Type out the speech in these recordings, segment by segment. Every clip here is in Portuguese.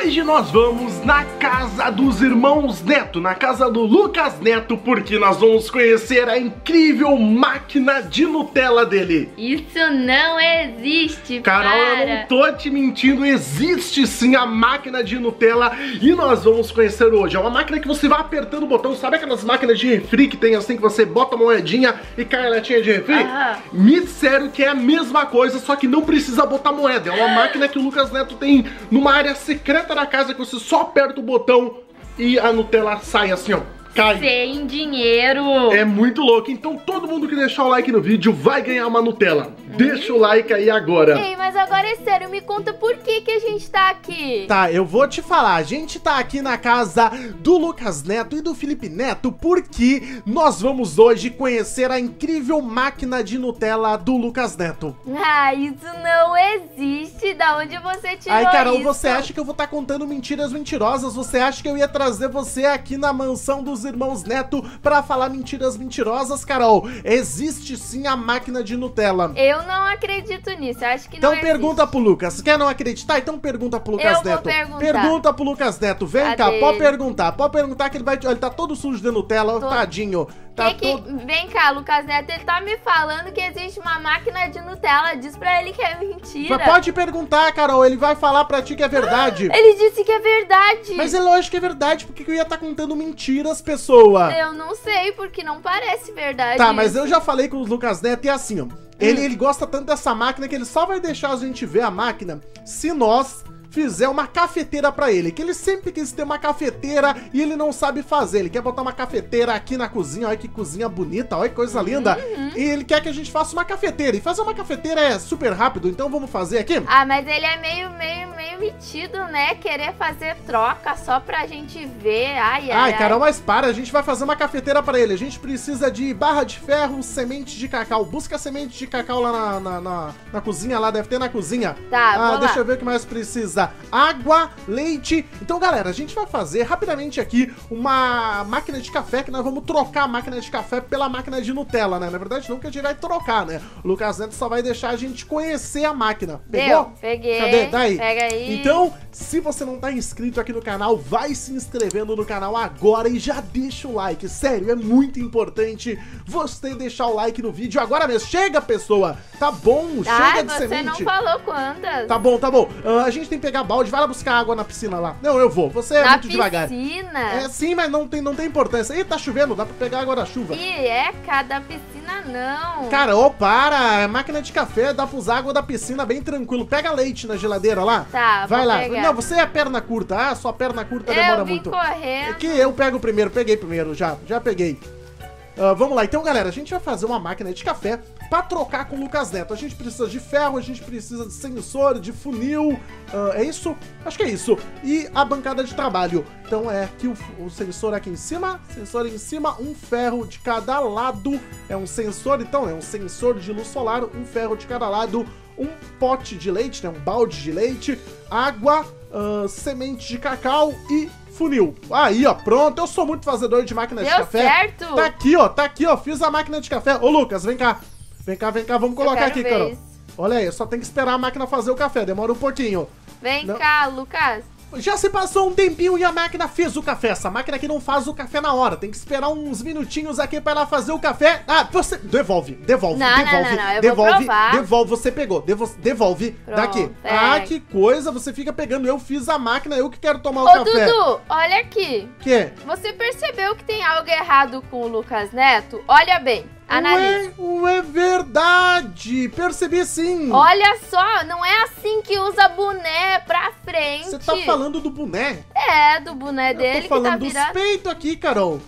Hoje nós vamos na casa dos irmãos Neto, na casa do Lucas Neto, porque nós vamos conhecer a incrível máquina de Nutella dele. Isso não existe, Carol, eu não tô te mentindo, existe sim a máquina de Nutella e nós vamos conhecer hoje. É uma máquina que você vai apertando o botão, sabe aquelas máquinas de refri que tem assim, que você bota a moedinha e cai a latinha de refri? Me disseram que é a mesma coisa, só que não precisa botar moeda. É uma máquina que o Lucas Neto tem numa área secreta da casa que você só aperta o botão e a Nutella sai assim, ó. Cai. Sem dinheiro. É muito louco. Então todo mundo que deixar o like no vídeo vai ganhar uma Nutella. Deixa o like aí agora. Ei, mas agora é sério, me conta por que a gente tá aqui. Tá, eu vou te falar. A gente tá aqui na casa do Lucas Neto e do Felipe Neto porque nós vamos hoje conhecer a incrível máquina de Nutella do Lucas Neto. Ah, isso não existe. Da onde você tirou Aí, Carol, isso? você acha que eu vou estar contando mentiras mentirosas? Você acha que eu ia trazer você aqui na mansão dos irmãos Neto pra falar mentiras mentirosas, Carol? Existe sim a máquina de Nutella. Eu não acredito nisso, acho que Então não existe. pergunta pro Lucas. Quer não acreditar? Então pergunta pro Lucas Eu vou Neto. perguntar. Pergunta pro Lucas Neto. Vem Cadê cá, ele? pode perguntar que ele vai... Ele tá todo sujo de Nutella, tadinho. Tá Vem cá, Lucas Neto, ele tá me falando que existe uma máquina de Nutella. Diz pra ele que é mentira. Mas pode perguntar, Carol, ele vai falar pra ti que é verdade. Ele disse que é verdade. Mas é lógico que é verdade, porque eu ia estar contando mentiras, pessoa. Eu não sei, porque não parece verdade. Tá, mas eu já falei com o Lucas Neto e é assim, ó. Ele gosta tanto dessa máquina que ele só vai deixar a gente ver a máquina se nós fizer uma cafeteira pra ele, que ele sempre quis ter uma cafeteira e ele não sabe fazer. Ele quer botar uma cafeteira aqui na cozinha, olha que cozinha bonita, olha que coisa linda. E ele quer que a gente faça uma cafeteira. E fazer uma cafeteira é super rápido, então vamos fazer aqui? Ah, mas ele é meio metido, né? Querer fazer troca só pra gente ver. Ai, Carol, mas para, a gente vai fazer uma cafeteira pra ele. A gente precisa de barra de ferro, semente de cacau. Busca semente de cacau lá na cozinha, lá deve ter na cozinha. Tá, deixa eu ver o que mais precisa. Água, leite. Então, galera, a gente vai fazer rapidamente aqui uma máquina de café, que nós vamos trocar a máquina de café pela máquina de Nutella, né? Na verdade, não que a gente vai trocar, né? O Lucas Neto só vai deixar a gente conhecer a máquina. Pegou? Peguei. Cadê? Daí. Pega aí. Então, se você não tá inscrito aqui no canal, vai se inscrevendo no canal agora e já deixa o like. Sério, é muito importante você deixar o like no vídeo agora mesmo. Chega, pessoa! Tá bom, chega de semente. Você não falou quantas. Tá bom. A gente tem que pegar balde, vai lá buscar água na piscina lá. Não, eu vou. Você é muito devagar. Na piscina? É, sim, mas não tem importância. Ih, tá chovendo, dá pra pegar água da chuva. Da piscina não. Cara, para! Máquina de café, dá pra usar água da piscina bem tranquilo. Pega leite na geladeira lá. Tá, vai lá. Pegar. Não, você é a perna curta. Ah, sua perna curta demora muito. Correndo. É que eu pego primeiro, peguei primeiro, já peguei. Vamos lá, então, galera, a gente vai fazer uma máquina de café pra trocar com o Lucas Neto. A gente precisa de ferro, a gente precisa de sensor, de funil, é isso? Acho que é isso. E a bancada de trabalho. Então é aqui o sensor aqui em cima, um ferro de cada lado. É um sensor, então, é um sensor de luz solar, um ferro de cada lado, um pote de leite, né, um balde de leite, água, semente de cacau e funil. Aí, ó, pronto. Eu sou muito fazedor de máquina de café. Certo. Tá aqui, ó. Fiz a máquina de café. Ô, Lucas, vem cá. Vem cá. Vamos colocar aqui, Carol. Olha aí, só tem que esperar a máquina fazer o café. Demora um pouquinho. Vem cá, Lucas. Já se passou um tempinho e a máquina fez o café. Essa máquina aqui não faz o café na hora. Tem que esperar uns minutinhos aqui pra ela fazer o café. Ah, você... Devolve. Não, eu vou provar. Devolve, você pegou. Devolve. Pronto, daqui. Que coisa. Você fica pegando. Eu fiz a máquina, eu que quero tomar o Ô, café. Dudu, olha aqui. Que? Você percebeu que tem algo errado com o Lucas Neto? Olha bem. Analise. Ué, verdade. Percebi sim. Olha só, não é assim que usa boné pra frente. Você tá falando do boné? É, do boné dele que tá falando virado. dos peitos aqui, Carol.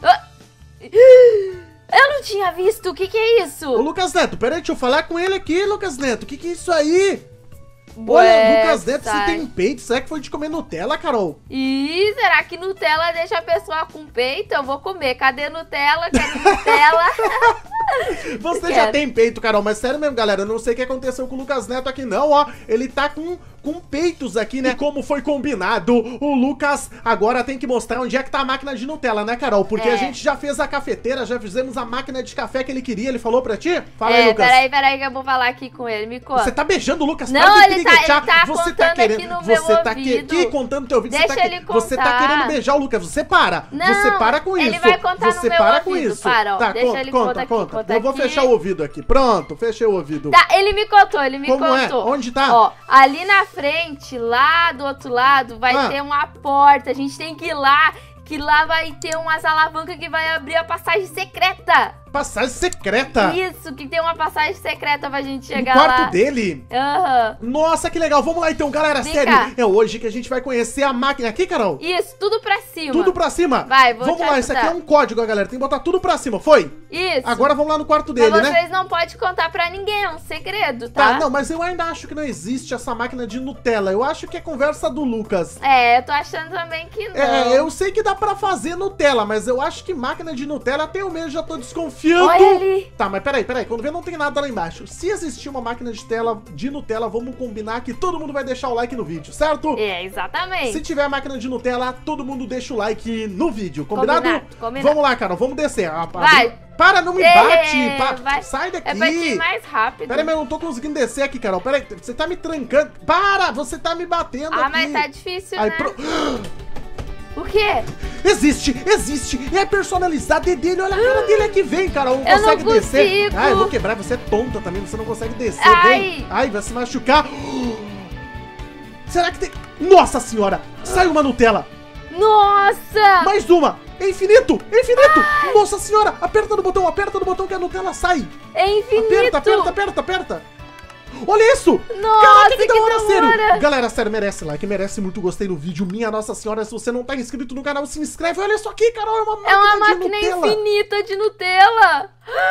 Eu não tinha visto. O que é isso? Ô, Lucas Neto, peraí, deixa eu falar com ele aqui, Lucas Neto. O que é isso aí? Olha, Lucas Neto, você tem peito? Será que foi de comer Nutella, Carol? Ih, será que Nutella deixa a pessoa com peito? Eu vou comer. Cadê Nutella? Cadê Nutella? Você já tem peito, Carol, mas sério mesmo, galera, eu não sei o que aconteceu com o Lucas Neto aqui não, ó. Ele tá com peitos aqui, né? E como foi combinado, o Lucas agora tem que mostrar onde é que tá a máquina de Nutella, né, Carol? Porque a gente já fez a cafeteira, já fizemos a máquina de café que ele queria, ele falou pra ti? Fala aí, Lucas. Peraí que eu vou falar aqui com ele, me conta. Você tá beijando o Lucas? Não, para de ele tá você contando tá querendo, aqui no você meu tá ouvido. contando no teu ouvido, Deixa ele contar. você tá querendo beijar o Lucas, você para. Não, você para com isso. ele vai contar você no meu para com ouvido, isso. para, ó. Tá, Deixa ele conta. Eu vou fechar o ouvido aqui. Pronto, fechei o ouvido. Tá, ele me contou. Como é? Onde tá? Ó, ali na frente, lá do outro lado, vai ter uma porta. A gente tem que ir lá, que lá vai ter umas alavancas que vai abrir a passagem secreta. Passagem secreta? Isso, que tem uma passagem secreta pra gente chegar lá. No quarto lá. dele? Aham. Nossa, que legal. Vamos lá então, galera. Vem sério, cá. é hoje que a gente vai conhecer a máquina aqui, Carol? Isso, tudo pra cima. Tudo pra cima? Vai, vou Vamos te lá, isso aqui é um código, galera. Tem que botar tudo pra cima, foi? Isso. Agora vamos lá no quarto dele, Mas né? vocês não podem contar pra ninguém, é um segredo, tá? Tá, não, mas eu ainda acho que não existe essa máquina de Nutella. Eu acho que é conversa do Lucas. É, eu tô achando também que não. É, eu sei que dá pra fazer Nutella, mas eu acho que máquina de Nutella até eu mesmo já tô desconfiando. Olha ali. Tá, mas peraí. Quando vê, não tem nada lá embaixo. Se existir uma máquina de Nutella, vamos combinar que todo mundo vai deixar o like no vídeo, certo? É, exatamente. Se tiver máquina de Nutella, todo mundo deixa o like no vídeo, combinado? Combinado. Vamos lá, Carol, vamos descer. Vai. Para, não me bate. Sai daqui. É pra ir mais rápido. Peraí, mas eu não tô conseguindo descer aqui, Carol. Peraí, você tá me trancando. Para, você tá me batendo aqui. Mas tá difícil, Aí, né? O quê? Existe! É personalizado, é dele, olha a cara dele aqui, vem, Carol, não Eu consegue não descer. consigo. Eu vou quebrar, você é tonta também, você não consegue descer, vem. Vai se machucar. Será que tem... Nossa senhora, saiu uma Nutella. Nossa! Mais uma, é infinito. Nossa senhora, aperta no botão que a Nutella sai. É infinito. Aperta. Olha isso! Nossa, caraca, que da hora, hora. sério! Galera, sério, merece like, merece muito gostei no vídeo. Minha Nossa Senhora, se você não tá inscrito no canal, se inscreve. Olha isso aqui, Carol, é uma máquina de Nutella. Infinita de Nutella.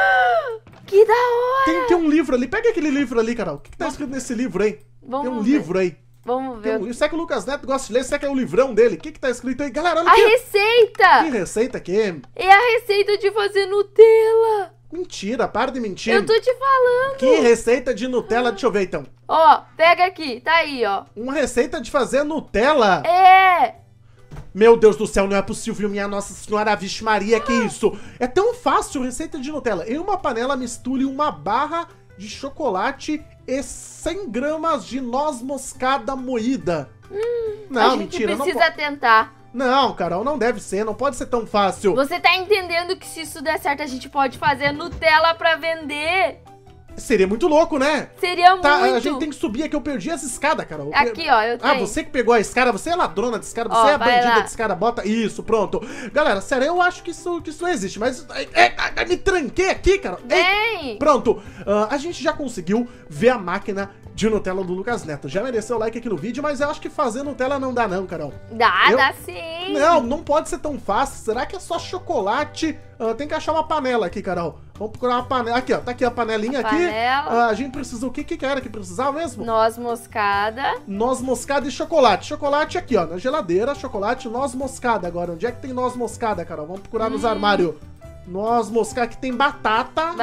Que da hora! Tem um livro ali, pega aquele livro ali, Carol. O que tá escrito nesse livro aí? Vamos tem um ver. livro aí. Vamos ver. Será que o Lucas Neto gosta de ler? Será que é o livrão dele? O que tá escrito aí? Galera, olha A aqui. receita! Que receita aqui? É a receita de fazer Nutella. Mentira, para de mentir. Eu tô te falando. Que receita de Nutella? Deixa eu ver, então. Ó, pega aqui, tá aí, ó. Uma receita de fazer Nutella? É. Meu Deus do céu, não é possível, minha Nossa Senhora, Vixe Maria, que isso? É tão fácil, receita de Nutella. Em uma panela, misture uma barra de chocolate e 100 gramas de noz moscada moída. Não, mentira, não precisa tentar. Não, Carol, não deve ser, não pode ser tão fácil. Você tá entendendo que se isso der certo, a gente pode fazer Nutella pra vender? Seria muito louco, né? Seria muito. A gente tem que subir aqui, eu perdi as escadas, Carol. Aqui, ó, eu tenho. Você que pegou a escada, você é ladrona de escada, você é a bandida de escada, bota isso, pronto. Galera, sério, eu acho que isso existe, mas me tranquei aqui, Carol. Vem! Pronto, a gente já conseguiu ver a máquina de Nutella do Lucas Neto. Já mereceu o like aqui no vídeo, mas eu acho que fazer Nutella não dá não, Carol. Dá sim. Não pode ser tão fácil. Será que é só chocolate? Tem que achar uma panela aqui, Carol. Vamos procurar uma panela. Aqui, ó, tá aqui a panelinha aqui. A gente precisa, o que era que precisava mesmo? Noz moscada. Noz moscada e chocolate. Chocolate aqui, ó, na geladeira, chocolate, noz moscada. Agora, onde é que tem noz moscada, Carol? Vamos procurar nos armários. Noz moscada, aqui tem batata.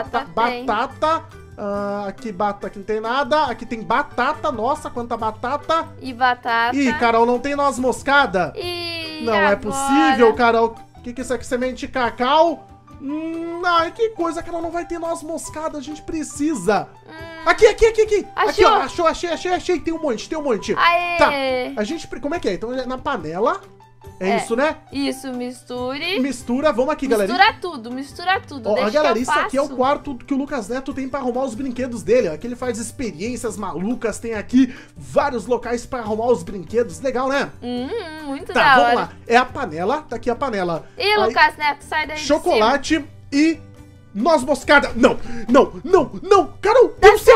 Batata. Aqui não tem nada. Aqui tem batata. Nossa, quanta batata. E batata. Ih, Carol, não tem noz moscada? Não é possível, Carol. O que é isso aqui? Semente de cacau? Ai, que coisa, Carol. Não vai ter noz moscada. A gente precisa. Aqui. Aqui, ó. Achei. Tem um monte. Aê. Tá. A gente... Como é que é? Então, na panela... É isso, né? Isso, misture. Mistura, vamos aqui, galera. Mistura tudo. Ó, galera, isso aqui é o quarto que o Lucas Neto tem pra arrumar os brinquedos dele. Aqui ele faz experiências malucas, tem aqui vários locais pra arrumar os brinquedos. Legal, né? Muito da hora. Tá, vamos lá. É a panela, tá aqui a panela. E Lucas Neto, sai daí chocolate e noz moscada. Não. Carol,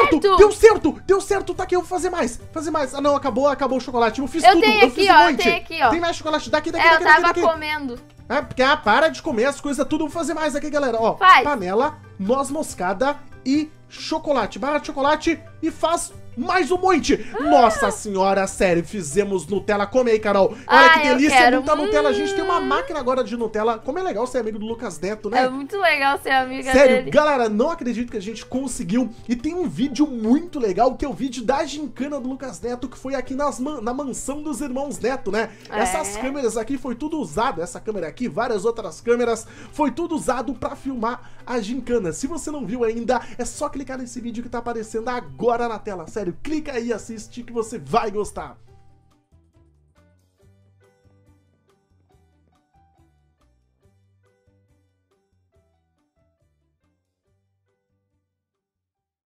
deu certo. Tá aqui, eu vou fazer mais. Ah, não, acabou o chocolate. Eu fiz tudo. Eu tenho aqui, ó. Tem mais chocolate daqui. Eu tava comendo. Porque, para de comer as coisas tudo. Vou fazer mais aqui, galera. Ó, faz. Panela, noz moscada e chocolate. Barra de chocolate e faz mais um monte. Nossa senhora, sério, fizemos Nutella. Come aí, Carol. Olha que delícia, muita Nutella. A gente tem uma máquina agora de Nutella. Como é legal ser amigo do Lucas Neto, né? É muito legal ser amiga sério, dele. galera, não acredito que a gente conseguiu. E tem um vídeo muito legal, que é o vídeo da gincana do Lucas Neto, que foi aqui na mansão dos irmãos Neto, né? Essas câmeras aqui foi tudo usado. Essa câmera aqui, várias outras câmeras, foi tudo usado pra filmar a gincana. Se você não viu ainda, é só clicar nesse vídeo que tá aparecendo agora na tela. Sério, clica aí e assiste que você vai gostar.